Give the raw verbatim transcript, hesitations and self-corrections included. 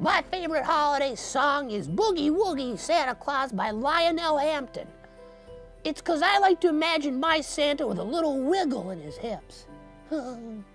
My favorite holiday song is Boogie Woogie Santa Claus by Lionel Hampton. It's 'cause I like to imagine my Santa with a little wiggle in his hips.